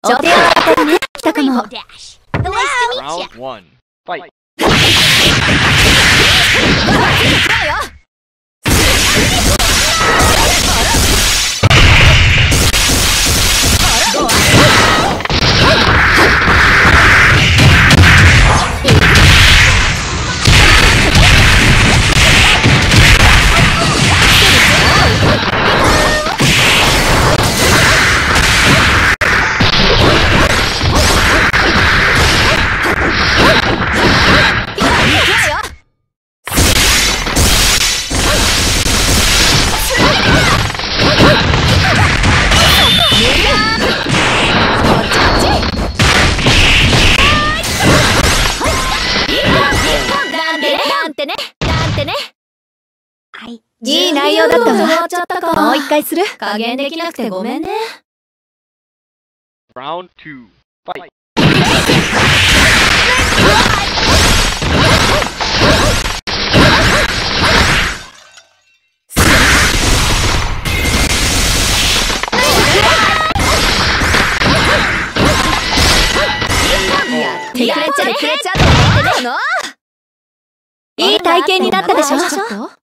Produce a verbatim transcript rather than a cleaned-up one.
お手を当たりね、来たかも。 Round one, fight. いい内容だったわ。 終わっちゃったか。 もう一回する？ 加減できなくてごめんね。 Round two, fight. やってくれちゃってくれちゃっての。 いい体験になったでしょ。